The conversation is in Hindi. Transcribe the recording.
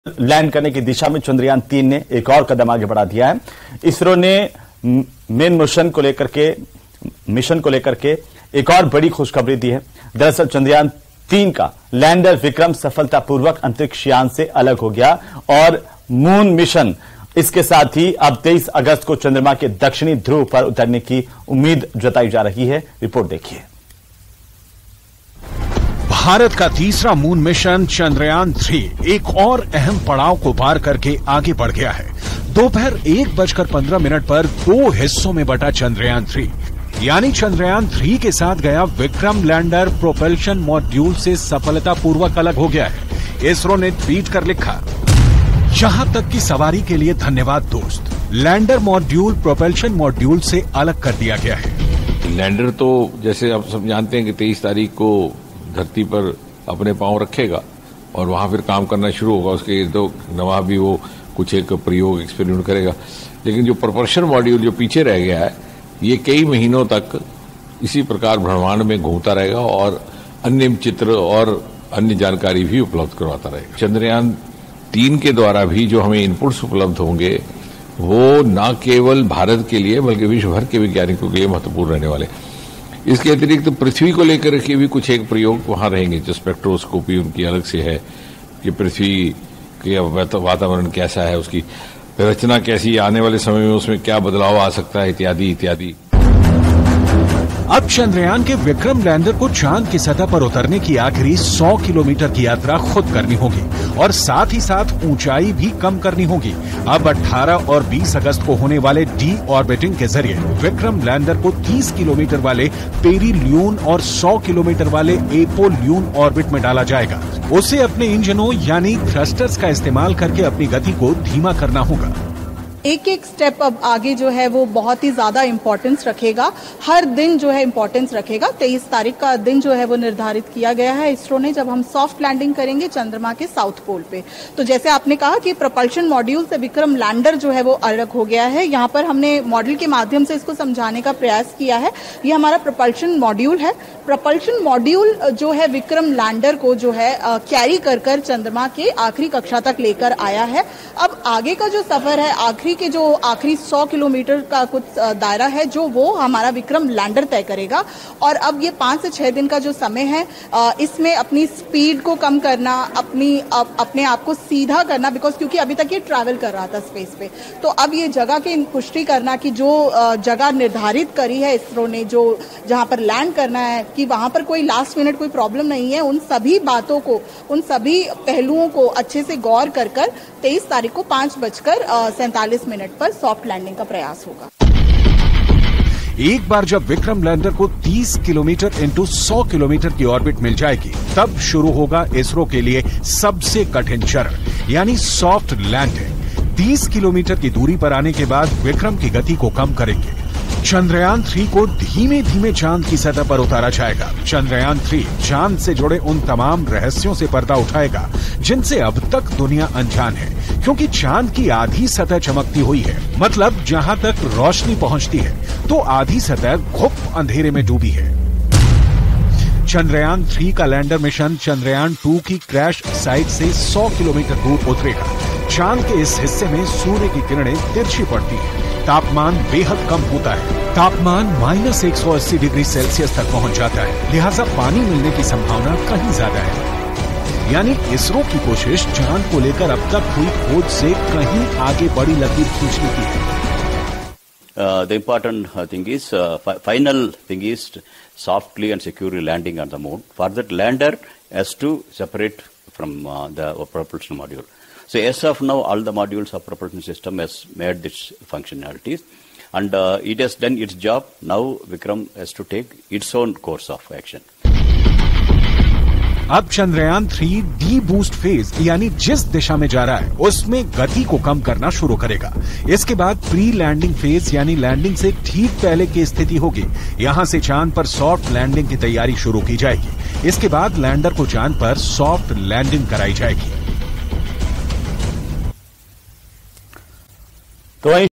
लैंड करने की दिशा में चंद्रयान-3 ने एक और कदम आगे बढ़ा दिया है। इसरो ने मेन मिशन को लेकर के एक और बड़ी खुशखबरी दी है। दरअसल चंद्रयान-3 का लैंडर विक्रम सफलतापूर्वक अंतरिक्ष यान से अलग हो गया और मून मिशन इसके साथ ही अब 23 अगस्त को चंद्रमा के दक्षिणी ध्रुव पर उतरने की उम्मीद जताई जा रही है। रिपोर्ट देखिए। भारत का तीसरा मून मिशन चंद्रयान-3 एक और अहम पड़ाव को पार करके आगे बढ़ गया है। दोपहर 1:15 पर 2 हिस्सों में बटा चंद्रयान-3 यानी चंद्रयान-3 के साथ गया विक्रम लैंडर प्रोपल्शन मॉड्यूल से सफलतापूर्वक अलग हो गया है। इसरो ने ट्वीट कर लिखा, यहां तक की सवारी के लिए धन्यवाद दोस्त। लैंडर मॉड्यूल प्रोपल्शन मॉड्यूल से अलग कर दिया गया है। लैंडर तो जैसे आप सब जानते हैं कि 23 तारीख को धरती पर अपने पांव रखेगा और वहां फिर काम करना शुरू होगा। उसके तो नवा भी वो कुछ एक प्रयोग एक्सपेरिमेंट करेगा। लेकिन जो प्रोपल्शन मॉड्यूल जो पीछे रह गया है, ये कई महीनों तक इसी प्रकार ब्रह्मांड में घूमता रहेगा और अन्य चित्र और अन्य जानकारी भी उपलब्ध करवाता रहेगा। चंद्रयान-3 के द्वारा भी जो हमें इनपुट्स उपलब्ध होंगे वो न केवल भारत के लिए बल्कि विश्व भर के वैज्ञानिकों के लिए महत्वपूर्ण रहने वाले। इसके अतिरिक्त पृथ्वी को लेकर के भी कुछ एक प्रयोग वहां रहेंगे। जो स्पेक्ट्रोस्कोपी उनकी अलग से है कि पृथ्वी के वातावरण कैसा है, उसकी रचना कैसी, आने वाले समय में उसमें क्या बदलाव आ सकता है, इत्यादि इत्यादि। अब चंद्रयान के विक्रम लैंडर को चांद की सतह पर उतरने की आखिरी 100 किलोमीटर की यात्रा खुद करनी होगी और साथ ही साथ ऊंचाई भी कम करनी होगी। अब 18 और 20 अगस्त को होने वाले डी ऑर्बिटिंग के जरिए विक्रम लैंडर को 30 किलोमीटर वाले पेरिल्यून और 100 किलोमीटर वाले एपोल्यून ऑर्बिट में डाला जाएगा। उसे अपने इंजनों यानी थ्रस्टर्स का इस्तेमाल करके अपनी गति को धीमा करना होगा। एक एक स्टेप अब आगे जो है वो बहुत ही ज्यादा इम्पोर्टेंस रखेगा। हर दिन जो है इम्पोर्टेंस रखेगा। 23 तारीख का दिन जो है वो निर्धारित किया गया है इसरो ने, जब हम सॉफ्ट लैंडिंग करेंगे चंद्रमा के साउथ पोल पे। तो जैसे आपने कहा कि प्रोपल्शन मॉड्यूल से विक्रम लैंडर जो है वो अलग हो गया है। यहाँ पर हमने मॉडल के माध्यम से इसको समझाने का प्रयास किया है। ये हमारा प्रोपल्शन मॉड्यूल है। प्रोपल्शन मॉड्यूल जो है विक्रम लैंडर को जो है कैरी कर चंद्रमा के आखिरी कक्षा तक लेकर आया है। अब आगे का जो सफर है, आखिरी 100 किलोमीटर का कुछ दायरा है जो वो हमारा विक्रम लैंडर तय करेगा। और अब ये 5 से 6 दिन का जो समय है, इसमें अपनी स्पीड को कम करना, अपने आप को सीधा करना, क्योंकि अभी तक ये ट्रैवल कर रहा था स्पेस पे। तो अब ये जगह की पुष्टि करना कि जो जगह निर्धारित करी है इसरो ने, जो जहां पर लैंड करना है, कि वहां पर कोई लास्ट मिनट कोई प्रॉब्लम नहीं है। उन सभी बातों को, उन सभी पहलुओं को अच्छे से गौर कर 23 तारीख को 5:47 पर सॉफ्ट लैंडिंग का प्रयास होगा। एक बार जब विक्रम लैंडर को 30 किलोमीटर इंटू 100 किलोमीटर की ऑर्बिट मिल जाएगी, तब शुरू होगा इसरो के लिए सबसे कठिन चरण यानी सॉफ्ट लैंडिंग। 30 किलोमीटर की दूरी पर आने के बाद विक्रम की गति को कम करेंगे। चंद्रयान-3 को धीमे धीमे चांद की सतह पर उतारा जाएगा। चंद्रयान-3 चांद से जुड़े उन तमाम रहस्यों से पर्दा उठाएगा जिनसे अब तक दुनिया अनजान है, क्योंकि चांद की आधी सतह चमकती हुई है। मतलब जहां तक रोशनी पहुंचती है तो आधी सतह घुप अंधेरे में डूबी है। चंद्रयान-3 का लैंडर मिशन चंद्रयान-2 की क्रैश साइट से 100 किलोमीटर दूर उतरेगा। चांद के इस हिस्से में सूर्य की किरणें तिरछी पड़ती है। तापमान बेहद कम होता है। तापमान -180 डिग्री सेल्सियस तक पहुंच जाता है, लिहाजा पानी मिलने की संभावना कहीं ज्यादा है। यानी इसरो की कोशिश चांद को लेकर अब तक हुई खोज से कहीं आगे बड़ी लकीर खींचने की है। The important thing is, final thing is softly and securely landing on the moon. For that, lander has to separate from the propulsion module. So as of now, all the modules of propulsion system has made its functionalities, and it has done its job. Now Vikram has to take its own course of action. अब चंद्रयान-3 डी बूस्ट फेज यानी जिस दिशा में जा रहा है उसमें गति को कम करना शुरू करेगा। इसके बाद प्री लैंडिंग फेज यानी लैंडिंग से ठीक पहले की स्थिति होगी। यहां से चांद पर सॉफ्ट लैंडिंग की तैयारी शुरू की जाएगी। इसके बाद लैंडर को चांद पर सॉफ्ट लैंडिंग कराई जाएगी। तो